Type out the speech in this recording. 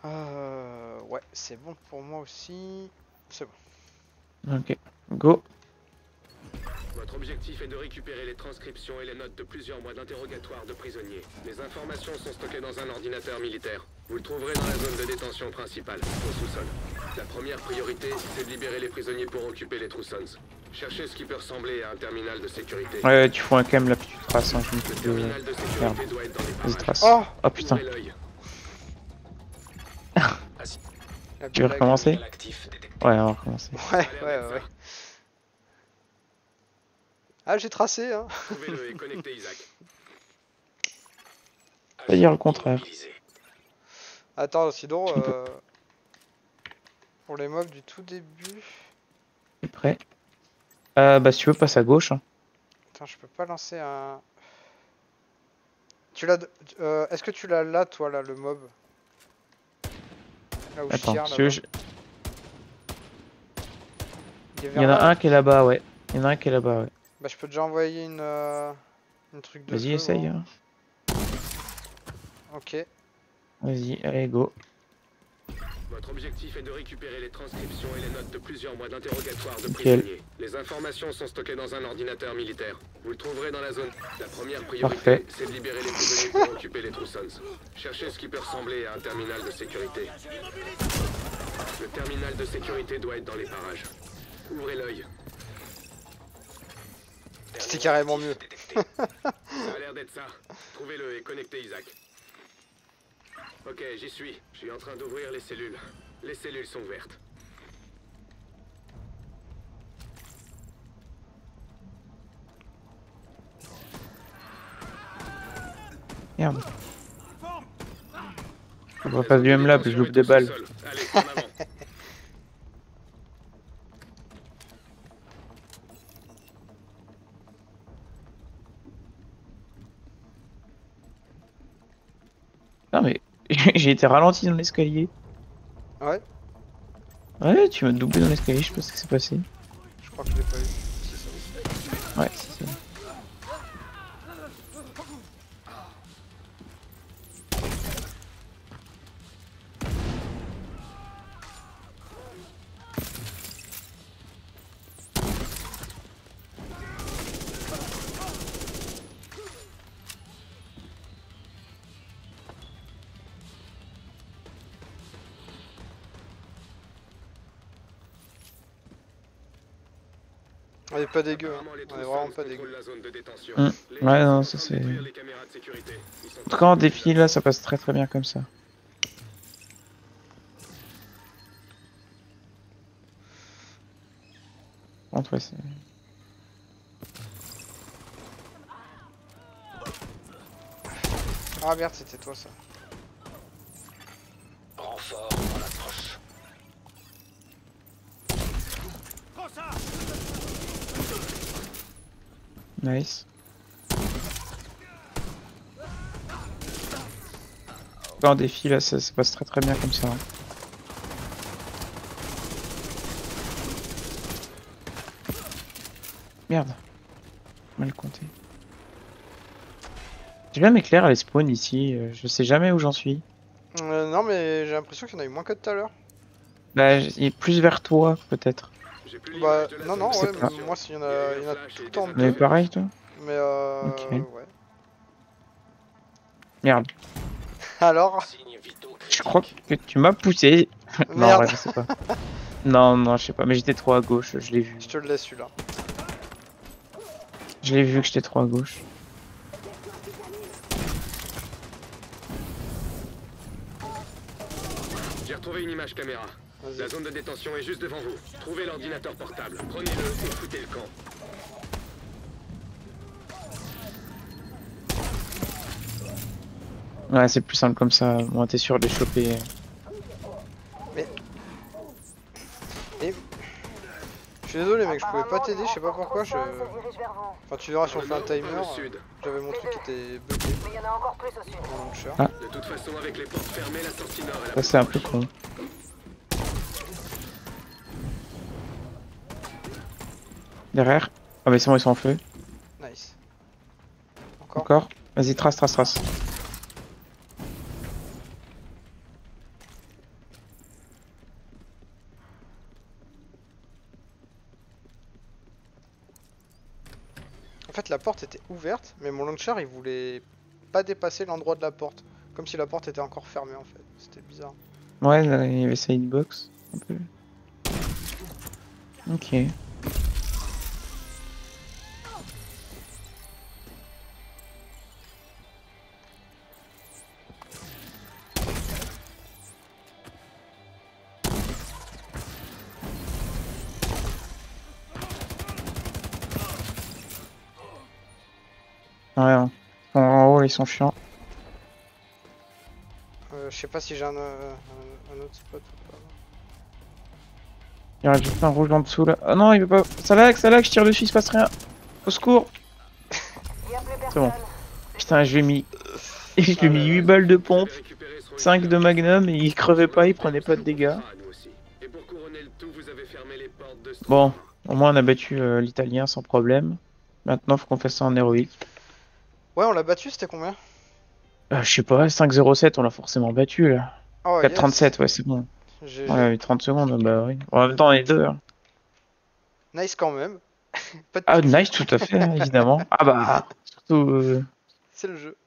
Ouais, c'est bon pour moi aussi. C'est bon. Ok, go. Votre objectif est de récupérer les transcriptions et les notes de plusieurs mois d'interrogatoire de prisonniers. Les informations sont stockées dans un ordinateur militaire. Vous le trouverez dans la zone de détention principale, au sous-sol. La première priorité, c'est de libérer les prisonniers pour occuper les Troussons. Cherchez ce qui peut ressembler à un terminal de sécurité. Ouais, tu fous un cam là, puis tu traces, hein, je me Le fous de... terminal de sécurité Merde, doit être dans les vas-y, parages. trace. Oh, Oh putain, Ouvrez l'œil. la tu veux blague. recommencer? Ouais, on va recommencer. Ouais. Ah, j'ai tracé, hein. Trouvez-le et connectez Isaac. Pas dire le contraire. Attends, sinon, Tu peux- pour les mobs du tout début... T'es prêt? Bah si tu veux, passe à gauche. Hein. Attends, je peux pas lancer un... Tu l'as... Est-ce que tu l'as là, toi, là, le mob? Là où je Attends, tire, si tu veux, là-bas. je- Il est il y vers en a là. un qui est là-bas, ouais. Il y en a un qui est là-bas, ouais. Bah, je peux déjà envoyer une truc de Vas-y, feu, essaye. bon. Hein. Ok. Vas-y, allez, go. Votre objectif est de récupérer les transcriptions et les notes de plusieurs mois d'interrogatoire de Nickel. prisonniers. Les informations sont stockées dans un ordinateur militaire. Vous le trouverez dans la zone. La première Parfait. priorité, c'est de libérer les prisonniers pour occuper les Troussons. Cherchez ce qui peut ressembler à un terminal de sécurité. Le terminal de sécurité doit être dans les parages. Ouvrez l'œil. C'était carrément mieux. Ça a l'air d'être ça. Trouvez-le et connectez Isaac. Ok, j'y suis. Je suis en train d'ouvrir les cellules. Les cellules sont ouvertes. Merde. Faut que je refasse du M-Lab, je loupe des balles. Allez, en avant. Non mais, j'ai été ralenti dans l'escalier. Ouais, Ouais, tu m'as doublé dans l'escalier, je sais pas ce qui s'est passé. je crois que je l'ai pas eu. Si, ça. Ouais, c'est ça. On est pas dégueu, hein. Apparemment, les On est Troussons vraiment pas contrôlent dégueu. la zone de détention. Ouais, Les non, gens sont en ça, train de c'est- détruire les caméras de sécurité. Ils sont En tout cas, en défi, là, ça passe très très bien comme ça. Entre ouais, c'est... Ah merde, c'était toi ça. Renfort en approche. Nice. En défi, là, ça passe très très bien comme ça. Hein. Merde. Mal compté. J'ai bien m'éclair à les spawn ici, je sais jamais où j'en suis. Non, mais j'ai l'impression qu'il y en a eu moins que tout à l'heure. Bah, il est plus vers toi, peut-être. J'ai plus Bah, l'image de la non, zone non, de ouais, pas. mais moi, s'il y en Il y a a, eu il y en un a flash et tout le des temps Mais deux. pareil, toi? Mais Ok. ouais. Merde. Alors? Signes vitaux Je critiques. crois que tu m'as poussé. Non, Merde. ouais, je sais pas. Non, je sais pas, mais j'étais trop à gauche, je l'ai vu. Je te le laisse celui-là. Je l'ai vu que j'étais trop à gauche. J'ai retrouvé une image caméra. Vas-y. La zone de détention est juste devant vous. Trouvez l'ordinateur portable. Prenez-le et foutez le camp. Ouais, c'est plus simple comme ça. Moi, t'es sûr de les choper. Je suis désolé, mec, je pouvais pas t'aider, je sais pas pourquoi. Enfin, tu verras si on fait un timer. Dans le sud. J'avais mon truc qui était bugué. Mais il y en a encore plus au sud. Mon launcher. Ah. De toute façon, avec les portes fermées, la sortie nord est la Ça, plus c'est un peu proche. con. Derrière. Ah, mais c'est bon, ils sont en feu. Nice. Encore. Encore. Vas-y, trace. Mais mon launcher, il voulait pas dépasser l'endroit de la porte. Comme si la porte était encore fermée en fait. C'était bizarre. Ouais, là, il y avait sa hitbox. Un peu. Ok. Ouais, hein. En haut, ils sont chiants. Je sais pas si j'ai un autre spot ou pas. Il y aura juste un rouge en dessous là. Ah non, il veut pas. Ça lag, je tire dessus, il se passe rien. Au secours. C'est bon. Putain, je lui ai mis. Je lui ai mis 8 balles de pompe, 5 de magnum et il crevait pas, il prenait pas de dégâts. Et pour couronner le tout, vous avez fermé les portes de Bon, au moins on a battu l'italien sans problème. Maintenant, faut qu'on fasse ça en héroïque. Ouais, on l'a battu, c'était combien? Je sais pas, 5-0-7, on l'a forcément battu là. Oh yes. 4-37, ouais, c'est bon. GG. Ouais, 30 secondes, bah oui. En même temps, on est deux. Hein. Nice quand même. Pas de Ah, pitié. nice, tout à fait, évidemment. Ah bah, surtout. C'est le jeu.